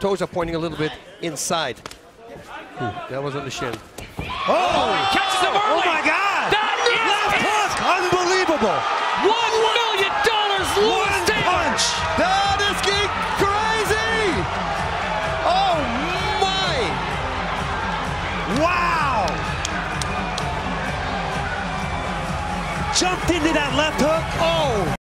toes are pointing a little bit inside. Ooh, that was on the shin. Oh, he catches him early. Oh my God! That is left hook, unbelievable. $1 million Louis Taylor. Punch. That is crazy! Oh my! Wow! Jumped into that left hook. Oh!